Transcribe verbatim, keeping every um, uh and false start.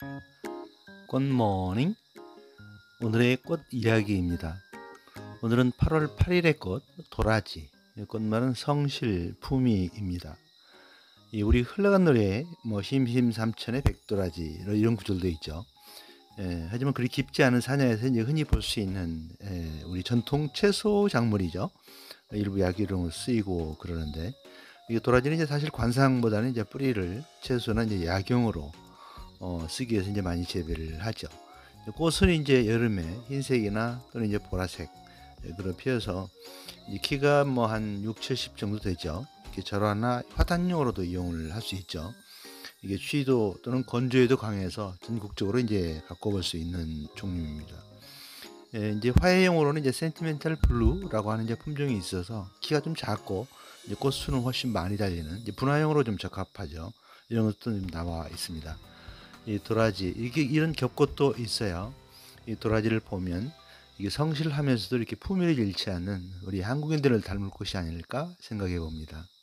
굿모닝. 오늘의 꽃 이야기입니다. 오늘은 팔월 팔일의 꽃 도라지. 이 꽃말은 성실품위입니다. 이 우리 흘러간 노래에 뭐 심심삼천의 백도라지 이런 구절도 있죠. 예, 하지만 그리 깊지 않은 산야에서 이제 흔히 볼 수 있는 예, 우리 전통 채소 작물이죠. 일부 약이름으로 쓰이고 그러는데, 이게 도라지는 이제 사실 관상보다는 이제 뿌리를 채소나 이제 약용으로 어, 쓰기 위해서 이제 많이 재배를 하죠. 꽃은 이제 여름에 흰색이나 또는 이제 보라색 그런 피어서 이제 키가 뭐 한 육, 칠십 정도 되죠. 이렇게 절화나 화단용으로도 이용을 할 수 있죠. 이게 취도 또는 건조에도 강해서 전국적으로 이제 갖고 볼 수 있는 종류입니다. 예, 이제 화해용으로는 이제 센티멘탈 블루라고 하는 이제 품종이 있어서 키가 좀 작고 이제 꽃수는 훨씬 많이 달리는 이제 분화용으로 좀 적합하죠. 이런 것도 좀 나와 있습니다. 이 도라지 이게 이런 겹꽃도 있어요. 이 도라지를 보면 이게 성실하면서도 이렇게 품위를 잃지 않는 우리 한국인들을 닮을 곳이 아닐까 생각해 봅니다.